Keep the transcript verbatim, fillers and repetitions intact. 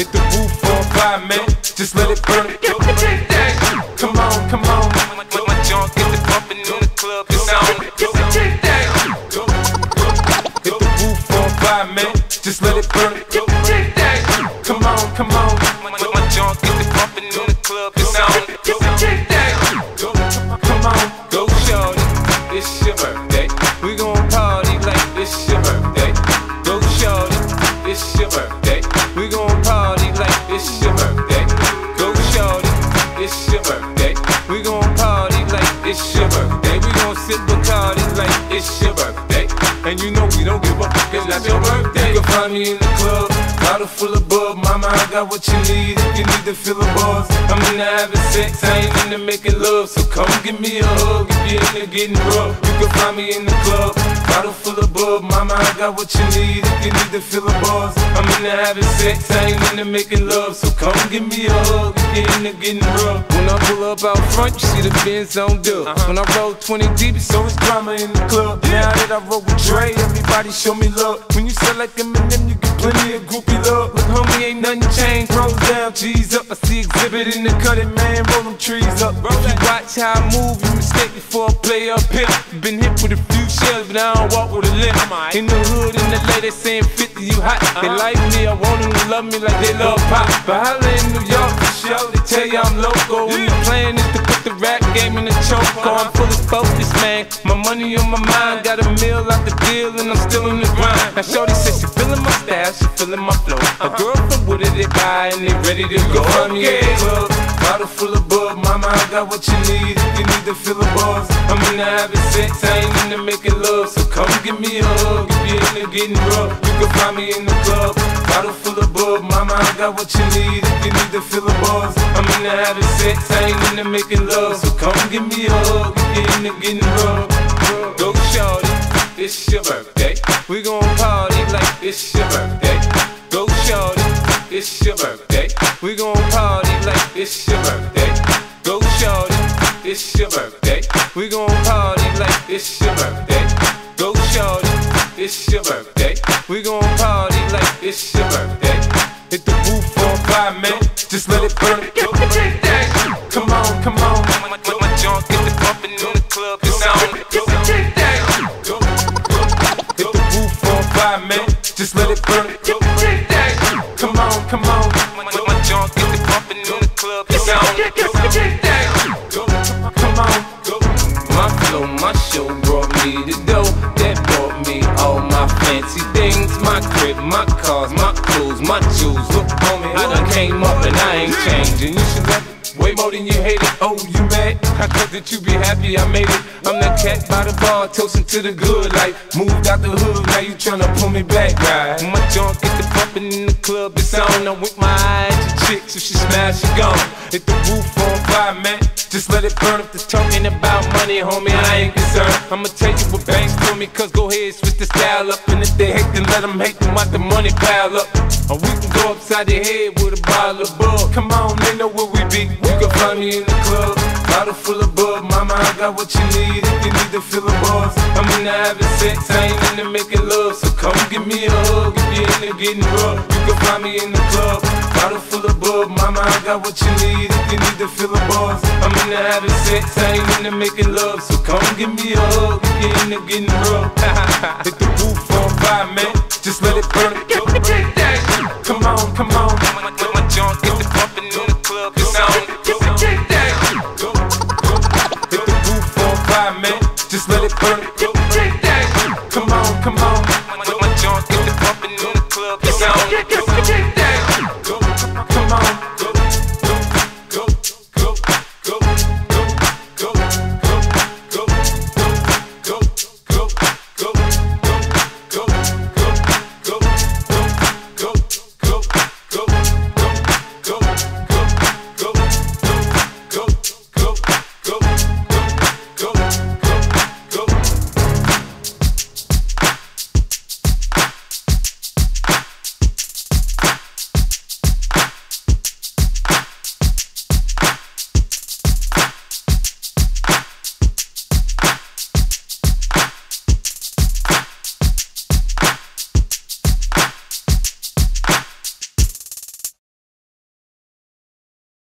Hit the roof on fire, man. Just let it burn. Come on, come on. When my junk get the pumping in the club, it's on. Hit the roof on fire, man. Just let it burn. Come on, come on. When my junk get the pumping in the club, it's on. Come on, Go shorty, it's your birthday. We gon' party like it's your birthday. Go shorty, it's your birthday. We gon' party like it's your birthday. Go shorty, it's your birthday. We gon' party like it's your birthday. We gon' sip Bacardi like it's your birthday. And you know we don't give a fuck, it's not your birthday. you can find me in the club, bottle full of bub. Mama, I got what you need if you need to feel a buzz. I'm into having sex, I ain't into making love. So come give me a hug if you're into getting rough. You can find me in the club, bottle full of bub. Mama, I got what you need if you need to feel a buzz. I'm into having sex, I ain't into making love. So come give me a hug if you're into getting rough. When I pull up out front, you see the Benz on dub. Uh-huh. When I roll twenty deep, it's So it's drama in the club. Now that I roll with Dre, everybody show me love. When you sell like Eminem, you get plenty of groupie love. look, homie, ain't nothing changed. Rolls down, G's up. I see exhibit in the cutting, man. Roll them trees up. If you watch how I move, you mistake before I play up here. Been hit with a few shells, but I don't walk with a limp. In the hood, in the lady saying fifty, you hot. They like me, I want them to love me like they love pop. But holla in New York for show, they tell you I'm local. When the plan is to put the rap game in the choke, I'm fully focused, man. My money on my mind, got a meal out the deal, and I'm still in the grind. Now shorty says she feeling my style, she feeling my flow. A girl from Wooded, they buy and they ready to go. Find me in the club, bottle full of bub. Mama, I got what you need if you need to feel a buzz. I'm into having sex, I ain't into making love. So come give me a hug if you're into getting rough. You can find me in the club, bottle full of bub. Mama, I got what you need if you need to feel a buzz. I'm into having sex, I ain't into making love. So come give me a hug if you're into getting rough. Go shorty, it's your birthday. We gon' party like it's your birthday. Go shorty, it's your birthday. We gon' party like it's your birthday. Go shorty, it's your birthday. We gon' party like it's your birthday. Go shorty, it's your birthday. We gon' party like it's your birthday. Hit the roof on fire, man. Just let it burn. Come on, come on. When my junk get the pumping in the club, it's on. Hit the roof on fire, man. Just let it burn. Come on, come on. When my junk get the pumping in the club, it's on. Come on. My flow, my show brought me the dough. That brought me all my fancy things. My crib, my cars, my clothes, my jewels. Look, homie, I done came up and I ain't changing. You should love it way more than you hate it. Oh, you mad? I thought that you be happy I made it. I'm that cat by the bar, toasting to the good life. Moved out the hood, now you tryna pull me back, right? When my junk get the pumping in the club, it's on. I wink my eye at your chick, so she smash, she gone. Hit the roof on fire, man. Just let it burn. If they're talking about money, homie, I ain't concerned. I'ma tell you what banks told me, cause go ahead, switch the style up. And if they hate, then let them hate them, watch the money pile up. Or we can go upside the head with a bottle of bug. Come on, they know where we be. You can find me in the club, bottle full of bub. Mama, I got what you need if you need to feel a buzz. I'm into having sex, I ain't into making love. So come give me a hug if you're into getting rough. You can find me in the club, bottle full of bub. Mama, I got what you need if you need to feel a buzz. I'm into having sex, I ain't into making love. So come give me a hug if you're into getting rough. Hit the roof on fire, man. Just let it burn. Come on, come on. When my junk get the pumping in the club, it's on. Hit the roof on fire, man. Just let it burn. Come on, come on.